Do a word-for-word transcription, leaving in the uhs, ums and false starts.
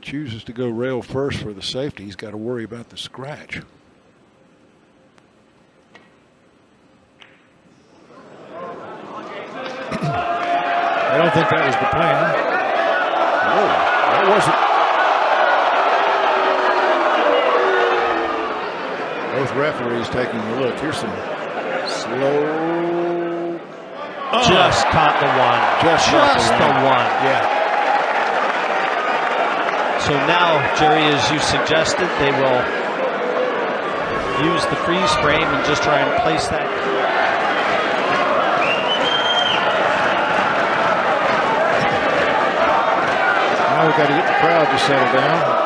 chooses to go rail first for the safety, he's got to worry about the scratch. I don't think that was the plan. Oh, that wasn't. Both referees taking a look. Here's some slow. Oh. Just caught the one. Just, Just the, one. the one. Yeah. So now, Jerry, as you suggested, they will use the freeze frame and just try and place that. Now we've got to get the crowd to settle down.